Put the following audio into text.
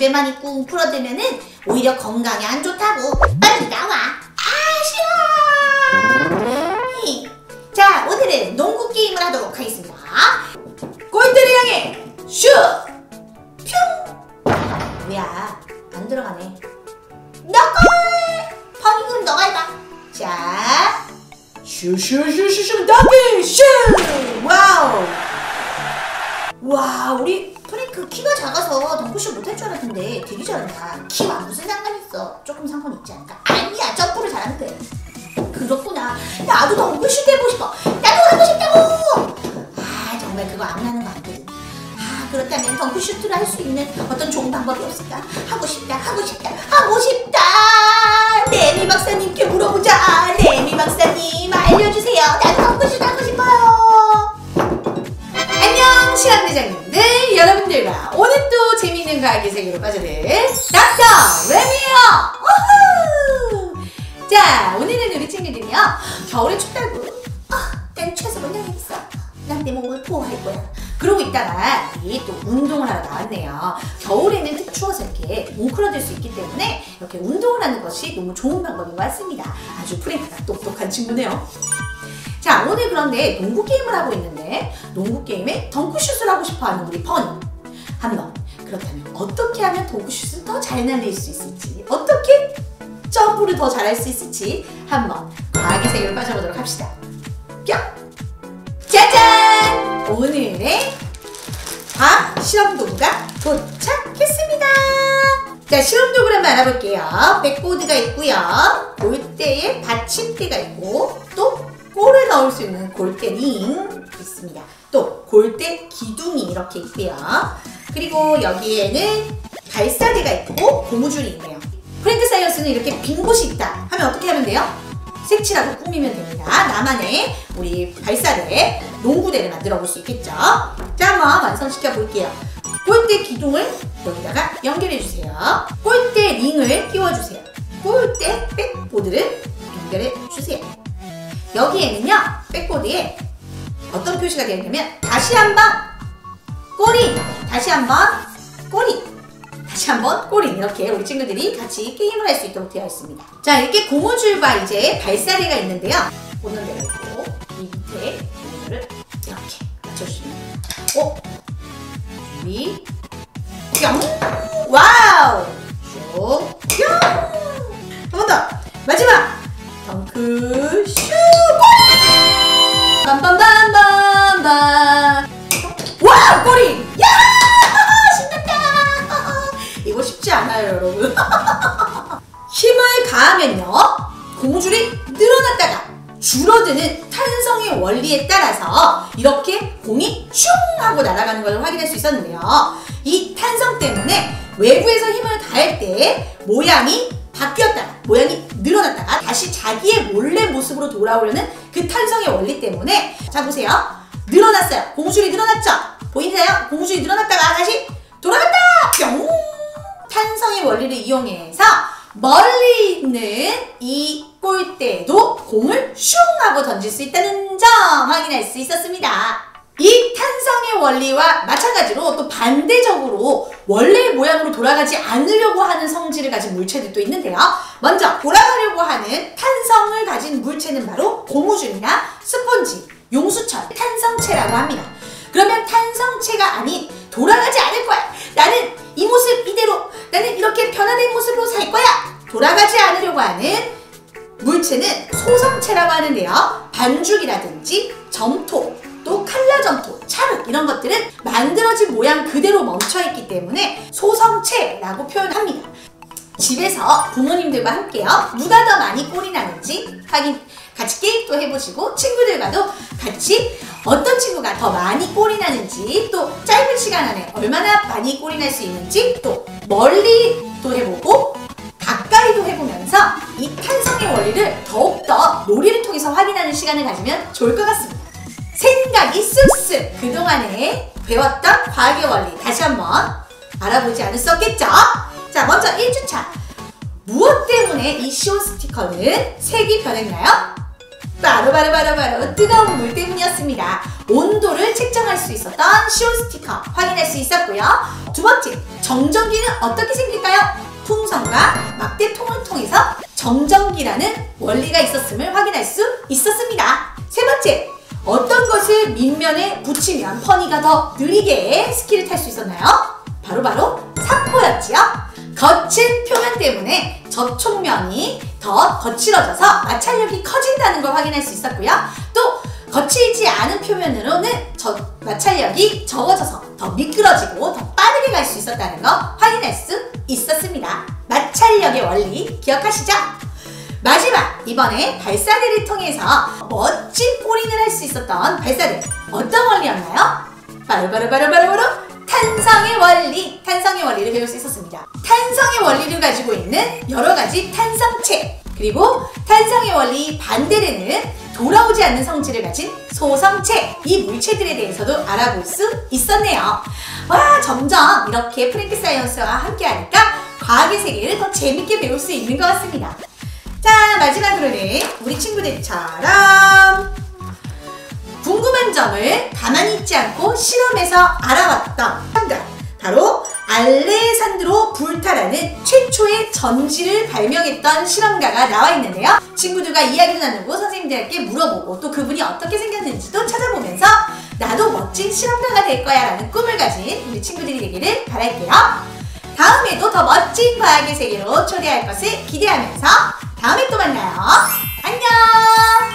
집에만 있고 웅크러들면은 오히려 건강에 안 좋다고. 빨리 나와. 싫어. 자, 오늘은 농구 게임을 하도록 하겠습니다. 골대를 향해 슛! 뿅! 뭐야, 안 들어가네. 너골! 퍼닝은 너가 해봐. 자, 슈슈슈슈슈 더블 슛! 와우! 와, 우리 프랭크 키가 작아서 덩크슛 못할 줄 알았는데 되게 잘한다. 키와 무슨 상관 있어? 조금 상관 있지 않을까? 아니야, 점프를 잘하는 거야. 그렇구나. 나도 덩크슛 해보고 싶어. 나도 하고 싶다고. 아, 정말 그거 안 하는 거 아니거든. 아, 그렇다면 덩크슛을 할 수 있는 어떤 좋은 방법이 없을까? 하고 싶다, 하고 싶다, 하고 싶다. 레미 박사님께 물어보자. 레미 박사님 알려주세요. 나도 덩크슛 하고 싶어요. 안녕, 실험대장님들. 여러분들과 오늘 또 재미있는 과학의 세계로 빠져들 닥터 레미요. 우후! 자, 오늘은 우리 친구들이요, 겨울에 춥다고 난 최소 운동해야겠어. 난 내 몸을 보호할 거야. 그러고 있다가 또 운동을 하러 나왔네요. 겨울에는 특 추워서 이렇게 뭉클어질 수 있기 때문에 이렇게 운동을 하는 것이 너무 좋은 방법인 것 같습니다. 아주 프랭크가 똑똑한 친구네요. 자, 오늘 그런데 농구 게임을 하고 있는데 농구 게임에 덩크슛을 하고 싶어하는 우리 퍼니. 한번 그렇다면 어떻게 하면 덩크슛을 더 잘 날릴 수 있을지, 어떻게 점프를 더 잘할 수 있을지 한번 과학의 세계로 빠져보도록 합시다. 뿅! 짜잔! 오늘의 과학 실험도구가 도착했습니다. 자, 실험도구를 한번 알아볼게요. 백보드가 있고요, 골대에 받침대가 있고, 또 골을 넣을 수 있는 골대 링 있습니다. 또 골대 기둥이 이렇게 있고요. 그리고 여기에는 발사대가 있고 고무줄이 있네요. 프랭크 사이언스는 이렇게 빈 곳이 있다 하면 어떻게 하면 돼요? 색칠하고 꾸미면 됩니다. 나만의 우리 발사대, 농구대를 만들어 볼 수 있겠죠? 자, 한번 완성시켜 볼게요. 골대 기둥을 여기다가 연결해 주세요. 골대 링을 끼워주세요. 골대 백보드를 연결해 주세요. 여기에는요, 백보드에 어떤 표시가 되어 있냐면 다시 한번 꼬리, 다시 한번 꼬리, 다시 한번 꼬리, 이렇게 우리 친구들이 같이 게임을 할 수 있도록 되어 있습니다. 자, 이렇게 고무줄과 이제 발사대가 있는데요, 보는 데가 있고 이 밑에 고무줄을 이렇게 맞춰주시면 준비 뿅! 와우! 쭉 뿅! 한 번 더! 마지막! 덩크슛! 빰빰빰빰빰! 와! 꼬리! 야! 신났다! 이거 쉽지 않아요, 여러분. 힘을 가하면요, 고무줄이 늘어났다가 줄어드는 탄성의 원리에 따라서 이렇게 공이 슝 하고 날아가는 걸 확인할 수 있었는데요. 이 탄성 때문에 외부에서 힘을 가할 때 모양이 바뀌었다가, 모양이 늘어났다가 다시 자기의 원래 모습으로 돌아오려는 그 탄성의 원리 때문에, 자 보세요, 늘어났어요. 고무줄이 늘어났죠? 보이세요? 고무줄이 늘어났다가 다시 돌아갔다! 뿅! 탄성의 원리를 이용해서 멀리 있는 이 골대에도 공을 슝 하고 던질 수 있다는 점 확인할 수 있었습니다. 이 탄성의 원리와 마찬가지로 또 반대적으로 원래의 모양으로 돌아가지 않으려고 하는 성질을 가진 물체들도 있는데요. 먼저 돌아가려고 하는 탄성을 가진 물체는 바로 고무줄이나 스폰지, 용수철, 탄성체라고 합니다. 그러면 탄성체가 아닌 돌아가지 않을 거야, 나는 이 모습 이대로, 나는 이렇게 변화된 모습으로 살 거야, 돌아가지 않으려고 하는 물체는 소성체라고 하는데요. 반죽이라든지 점토, 또 칼라점토, 찰흙, 이런 것들은 만들어진 모양 그대로 멈춰있기 때문에 소성체라고 표현합니다. 집에서 부모님들과 함께요, 누가 더 많이 꼴이 나는지 같이 게임도 해보시고, 친구들과도 같이 어떤 친구가 더 많이 꼴이 나는지, 또 짧은 시간 안에 얼마나 많이 꼴이 날 수 있는지, 또 멀리도 해보고 가까이도 해보면서 이 탄성의 원리를 더욱더 놀이를 통해서 확인하는 시간을 가지면 좋을 것 같습니다. 생각이 쓱쓱 그동안에 배웠던 과학의 원리 다시 한번 알아보지 않았었겠죠? 자, 먼저 1주차. 무엇 때문에 이 시온 스티커는 색이 변했나요? 바로 뜨거운 물 때문이었습니다. 온도를 측정할 수 있었던 시온 스티커 확인할 수 있었고요. 두 번째, 정전기는 어떻게 생길까요? 풍선과 막대통을 통해서 정전기라는 원리가 있었음을 확인할 수 있었습니다. 세 번째, 어떤 것을 밑면에 붙이면 퍼니가 더 느리게 스키를 탈 수 있었나요? 바로 사포였지요. 거친 표면 때문에 접촉면이 더 거칠어져서 마찰력이 커진다는 걸 확인할 수 있었고요. 또 거칠지 않은 표면으로는 마찰력이 적어져서 더 미끄러지고 더 빠르게 갈 수 있었다는 거 확인할 수 있었습니다. 마찰력의 원리 기억하시죠? 마지막, 이번에 발사대를 통해서 멋진 볼링을 할 수 있었던 발사대, 어떤 원리였나요? 바로 탄성의 원리! 탄성의 원리를 배울 수 있었습니다. 탄성의 원리를 가지고 있는 여러 가지 탄성체, 그리고 탄성의 원리 반대되는 돌아오지 않는 성질을 가진 소성체, 이 물체들에 대해서도 알아볼 수 있었네요. 와, 점점 이렇게 프랭크 사이언스와 함께 하니까 과학의 세계를 더 재밌게 배울 수 있는 것 같습니다. 자, 마지막으로는 우리 친구들처럼 궁금한 점을 가만히 있지 않고 실험해서 알아봤던 정답, 바로 알레산드로 불타라는 최초의 전지를 발명했던 실험가가 나와 있는데요. 친구들과 이야기도 나누고 선생님들께 물어보고 또 그분이 어떻게 생겼는지도 찾아보면서 나도 멋진 실험가가 될 거야 라는 꿈을 가진 우리 친구들이 되기를 바랄게요. 다음에도 더 멋진 과학의 세계로 초대할 것을 기대하면서 다음에 또 만나요. 안녕!